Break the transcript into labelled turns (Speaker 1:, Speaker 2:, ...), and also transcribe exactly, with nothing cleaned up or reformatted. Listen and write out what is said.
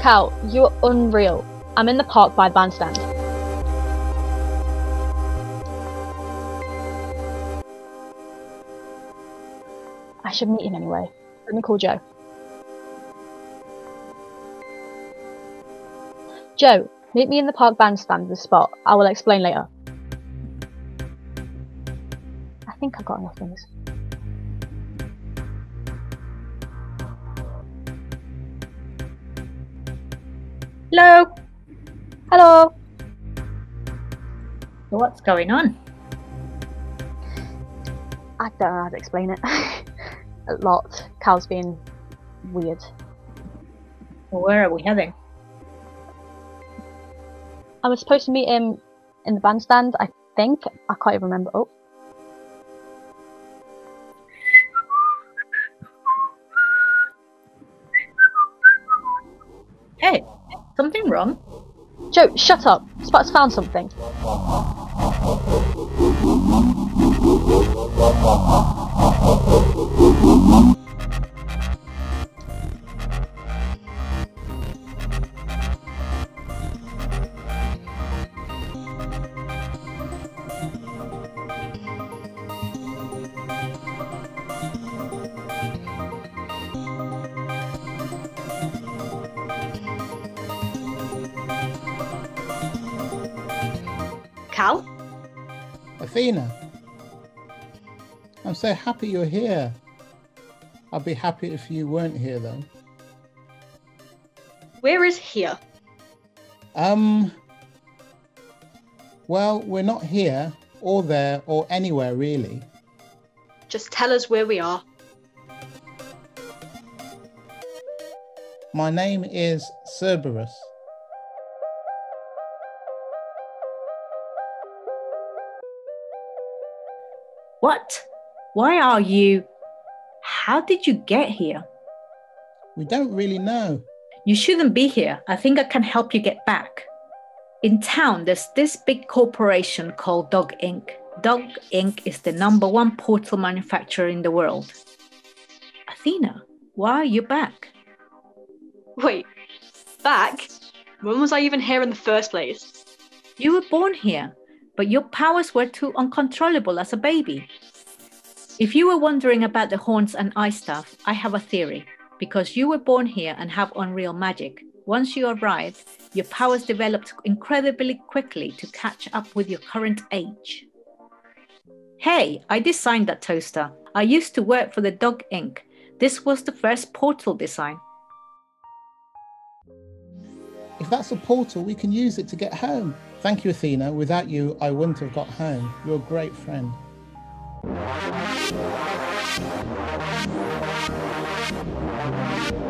Speaker 1: Cal, you're unreal. I'm in the park by the bandstand. I should meet him anyway. Let me call Joe. Joe, meet me in the park bandstand at the spot. I will explain later. I think I've got enough things.
Speaker 2: Hello.
Speaker 1: Hello.
Speaker 2: What's going on?
Speaker 1: I don't know how to explain it. A lot. Cal's being weird.
Speaker 2: Where are we heading?
Speaker 1: I was supposed to meet him in the bandstand, I think. I can't even remember. Oh.
Speaker 2: Hey, something wrong?
Speaker 1: Joe, shut up. Spot's found something.
Speaker 2: Cal?
Speaker 3: Athena, I'm so happy you're here. I'd be happy if you weren't here though.
Speaker 2: Where is here?
Speaker 3: Um, well, we're not here or there or anywhere really.
Speaker 2: Just tell us where we are.
Speaker 3: My name is Cerberus.
Speaker 2: What? Why are you... How did you get here?
Speaker 3: We don't really know.
Speaker 2: You shouldn't be here. I think I can help you get back. In town, there's this big corporation called Dog Incorporated. Dog Incorporated is the number one portal manufacturer in the world. Athena, why are you back?
Speaker 4: Wait, back? When was I even here in the first place?
Speaker 2: You were born here, but your powers were too uncontrollable as a baby. If you were wondering about the horns and eye stuff, I have a theory. Because you were born here and have UnReal magic, once you arrived, your powers developed incredibly quickly to catch up with your current age. Hey, I designed that toaster. I used to work for the Dog Incorporated. This was the first portal design.
Speaker 3: If that's a portal, we can use it to get home. Thank you, Athena. Without you, I wouldn't have got home. You're a great friend.
Speaker 1: Thank you.